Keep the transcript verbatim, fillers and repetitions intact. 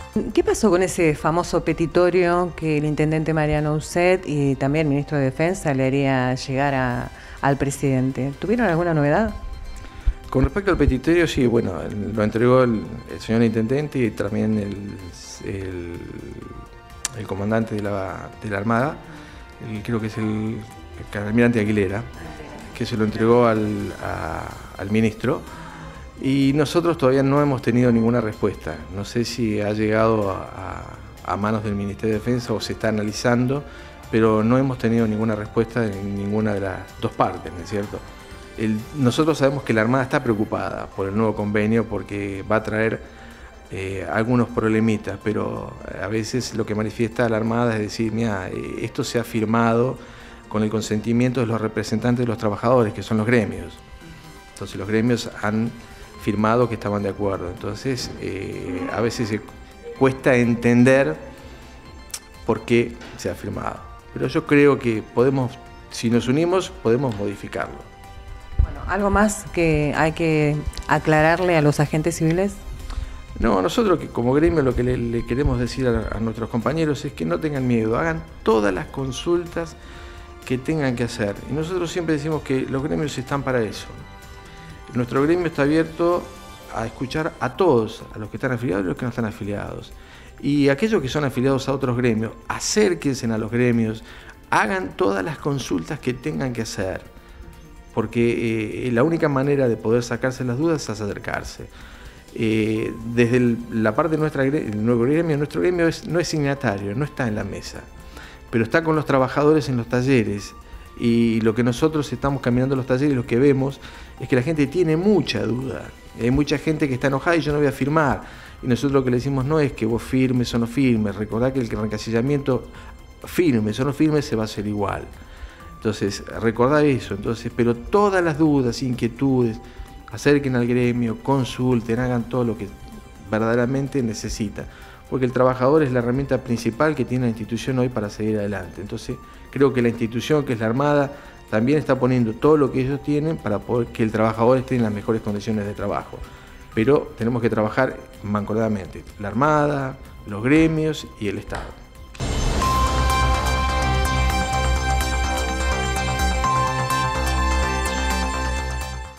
¿Qué pasó con ese famoso petitorio que el intendente Mariano Uset y también el ministro de Defensa le haría llegar a, al presidente? ¿Tuvieron alguna novedad? Con respecto al petitorio, sí, bueno, lo entregó el, el señor intendente y también el, el, el comandante de la, de la Armada, el, creo que es el, el almirante Aguilera, que se lo entregó al, a, al ministro. Y nosotros todavía no hemos tenido ninguna respuesta. No sé si ha llegado a, a, a manos del Ministerio de Defensa o se está analizando, pero no hemos tenido ninguna respuesta en ninguna de las dos partes, ¿no es cierto? El, nosotros sabemos que la Armada está preocupada por el nuevo convenio porque va a traer eh, algunos problemitas, pero a veces lo que manifiesta la Armada es decir, mira, esto se ha firmado con el consentimiento de los representantes de los trabajadores, que son los gremios. Entonces los gremios han firmado que estaban de acuerdo. Entonces eh, a veces se cuesta entender por qué se ha firmado. Pero yo creo que podemos, si nos unimos, podemos modificarlo. Bueno, ¿algo más que hay que aclararle a los agentes civiles? No, nosotros que como gremio lo que le, le queremos decir a, a nuestros compañeros es que no tengan miedo, hagan todas las consultas que tengan que hacer. Y nosotros siempre decimos que los gremios están para eso. Nuestro gremio está abierto a escuchar a todos, a los que están afiliados y a los que no están afiliados. Y aquellos que son afiliados a otros gremios, acérquense a los gremios, hagan todas las consultas que tengan que hacer, porque eh, la única manera de poder sacarse las dudas es acercarse. Eh, desde el, la parte de nuestra, el nuevo gremio, nuestro gremio es, no es signatario, no está en la mesa, pero está con los trabajadores en los talleres. Y lo que nosotros estamos caminando en los talleres, lo que vemos es que la gente tiene mucha duda. Hay mucha gente que está enojada y yo no voy a firmar. Y nosotros lo que le decimos no es que vos firmes o no firmes. Recordá que el reencasillamiento, firmes o no firmes, se va a hacer igual. Entonces, recordá eso. Entonces, pero todas las dudas, inquietudes, acerquen al gremio, consulten, hagan todo lo que verdaderamente necesitan. Porque el trabajador es la herramienta principal que tiene la institución hoy para seguir adelante. Entonces, creo que la institución, que es la Armada, también está poniendo todo lo que ellos tienen para poder que el trabajador esté en las mejores condiciones de trabajo. Pero tenemos que trabajar mancomunadamente, la Armada, los gremios y el Estado.